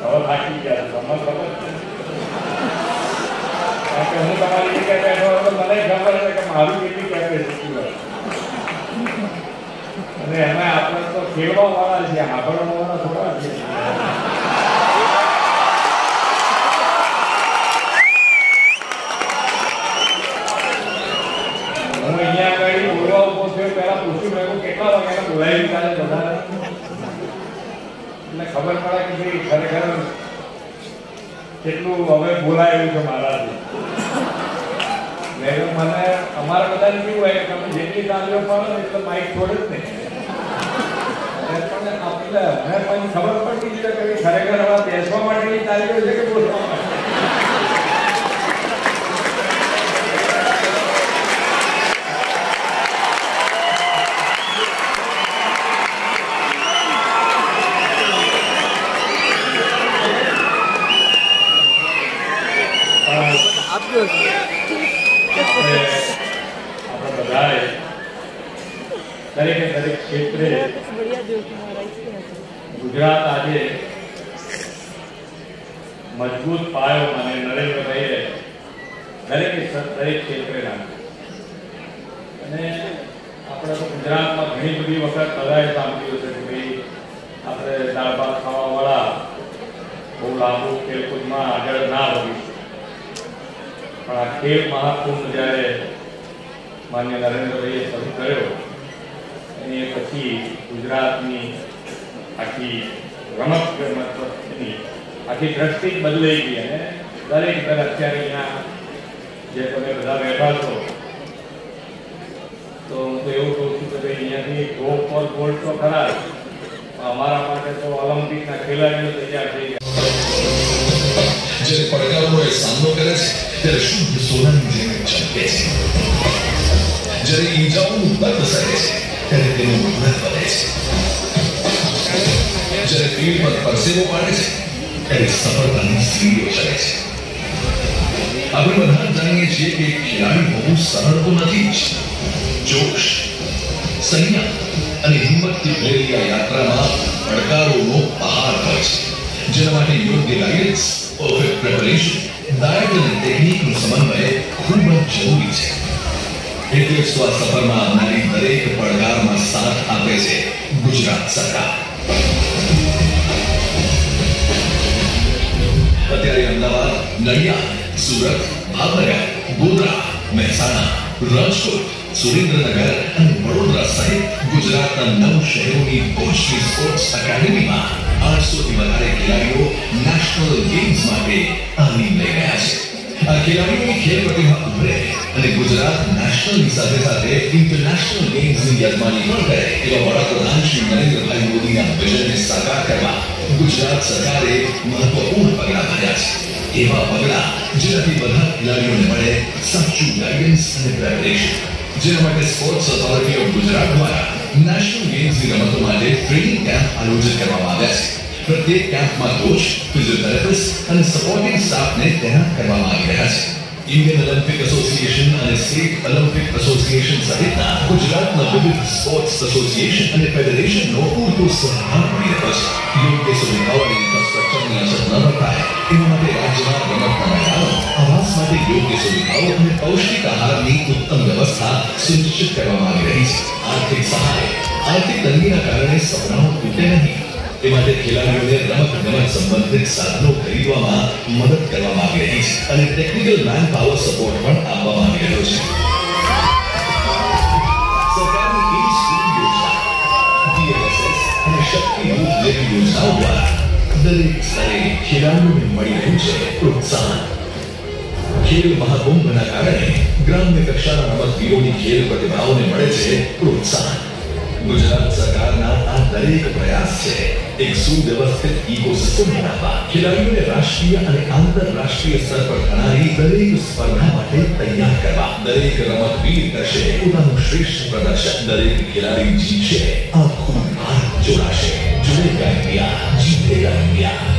હવે થાકી ગયા છો તમને ખબર છે કારણ કે હું તમારી જગ્યાએ બેઠો હતો મને ખબર છે કે મારું કેટલી કેપેસિટી હોય અને એમાં આપણે તો ખેડવા વાળા છે હાંભળવા વાળા થોડા છે હું અહીંયા આગળ બોલવા ઉભો થયો પહેલા પૂછ્યું મેં કેટલા વાગ્યાને બોલાવી કાલે બધા એટલે ખબર પડે કે ભાઈ ખરેખર કેટલું હવે બોલાયું છે મારાથી મેં મને અમારા બધાને કેવું હોય કે તમે જેટલી તાલીઓ પાડો ને એટલે માઇક છોડે જ નહીં પણ આપણે મને ખબર પડતી છે કે ખરેખર હવે બેસવા માટેની તાલીઓ છે કે બોલવા માટે દરેક ક્ષેત્રે ગુજરાત આજે મજબૂત પાયો અને નરેન્દ્રભાઈએ દરેક ક્ષેત્રે નાખ્યો અને આપણે તો ગુજરાતમાં ઘણી બધી વખત બધાએ સાંભળ્યું છે કે ભાઈ આપણે દાળ ભાત ખાવાવાળા બહુ લાંબુ ખેલકૂદમાં આગળ ના વધીશું પણ આ ખેલ મહાકુંભ જ્યારે માન્ય નરેન્દ્રભાઈએ શરૂ કર્યો અને પછી ગુજરાતની આખી રમતની આખી દ્રષ્ટિ બદલાઈ ગઈ અને દરેક ઘર અત્યારે અહીંયા જે તમે બધા બેઠા છો તો હું તો એવું કહું છું કે ભાઈ અહીંયાથી ગોલ્ડ ફોર ગોલ્ડ તો ખરા અમારા માટે તો ઓલિમ્પિકના ખેલાડીઓ તૈયાર થઈ ગયા જ્યારે પડકારોનો સામનો કરે છે ત્યારે શુદ્ધ સોનાની જેમ ચમકે છે જ્યારે ઈજાઓનું દર્દ સહે છે ત્યારે તેનું મહેનત વધે છે જ્યારે ફીલ્ડ પર પરસેવો પાડે છે ત્યારે સફળતાની સીડીઓ ચડે છે આપણે બધા જાણીએ છીએ કે ખેલાડી બહુ સરળ તો નથી જ જોશ સંયમ અને હિંમતથી ભરેલી આ યાત્રામાં પડકારોનો પહાડ હોય છે જેના માટે યોગ્ય ગાઈડન્સ પરફેક્ટ પ્રિપરેશન ડાયટ અને ટેકનિકનું સમન્વય ખૂબ જ જરૂરી છે એટલે જ આ સફરમાં આવનારી દરેક પડકારમાં સાથ આપે છે ગુજરાત સરકાર અત્યારે અમદાવાદ નડિયાદ સુરત ભાવનગર ગોધરા મહેસાણા રાજકોટ સુરેન્દ્રનગર અને વડોદરા સહિત ગુજરાતના 9 શહેરોની ટોચની સ્પોર્ટ્સ એકેડેમીમાં 800 થી વધારે ખેલાડીઓ નેશનલ ગેમ્સ માટે તાલીમ લઈ રહ્યા છે આ ખેલાડીઓની ખેલ પ્રતિભા ઉભરે અને ગુજરાત નેશનલની સાથે સાથે ઇન્ટરનેશનલ ગેમ્સની યજમાની પણ કરે એવા વડાપ્રધાન શ્રી નરેન્દ્રભાઈ મોદીના વિઝનને સાકાર કરવા ગુજરાત સરકારે મહત્વપૂર્ણ પગલાં ભર્યા છે એવા પગલાં જેનાથી બધા ખેલાડીઓને મળે સાચું ગાઈડન્સ અને પ્રેપરેશન જેના માટે સ્પોર્ટ્સ ઓથોરિટી ઓફ ગુજરાત દ્વારા નેશનલ ગેમ્સની રમતો માટે ટ્રેનિંગ કેમ્પ આયોજિત કરવામાં આવ્યા છે પ્રત્યેક કેમ્પમાં કોચ ફિઝિયોથેરાપિસ્ટ અને સપોર્ટિંગ સ્ટાફને તૈનાત કરવામાં આવી રહ્યા છે ઇન્ડિયન ઓલિમ્પિક એસોસિએશન અને સ્ટેટ ઓલિમ્પિક એસોસિએશન સહિતના ગુજરાતના વિવિધ સ્પોર્ટ્સ એસોસિએશન અને ફેડરેશનનો પૂરતો સહકાર મળી રહ્યો છે યોગ્ય સુવિધાઓ અને ઇન્ફ્રાસ્ટ્રક્ચરની અછત ન વર્તાય એના માટે રાજ્યમાં રમતના મેદાનો આવાસ માટે યોગ્ય સુવિધાઓ અને પૌષ્ટિક આહારની ઉત્તમ વ્યવસ્થા સુનિશ્ચિત કરવામાં આવી રહી છે આર્થિક સહાય આર્થિક તંગીના કારણે સપનાઓ તૂટે નહીં તે માટે ખેલાડીઓને રમત સંબંધિત સાધનો ખરીદવામાં મદદ કરવામાં આવી રહી છે અને ટેકનિકલ મેન પાવર સપોર્ટ પણ આપવામાં આવી રહ્યો છે સરકારની એ સ્કૂલ યોજના DLSS અને શક્તિ યુથ જેવી યોજનાઓ દ્વારા દરેક સ્તરે ખેલાડીઓને મળી રહ્યું છે પ્રોત્સાહન ખેલ મહાકુંભના કારણે ગ્રામ્ય કક્ષાના રમતવીરોની ખેલ પ્રતિભાઓને મળે છે પ્રોત્સાહન ગુજરાત સરકારના આ દરેક પ્રયાસ છે એક સુવ્યવસ્થિત ઇકોસિસ્ટમ બનાવવા ખેલાડીઓને રાષ્ટ્રીય અને આંતરરાષ્ટ્રીય સ્તર પર થનારી દરેક સ્પર્ધા માટે તૈયાર કરવા દરેક રમતવીર કરશે પોતાનું શ્રેષ્ઠ પ્રદર્શન દરેક ખેલાડી જીતશે આખું ભારત જોડાશે जुड़ेगा इंडिया जीतेगा इंडिया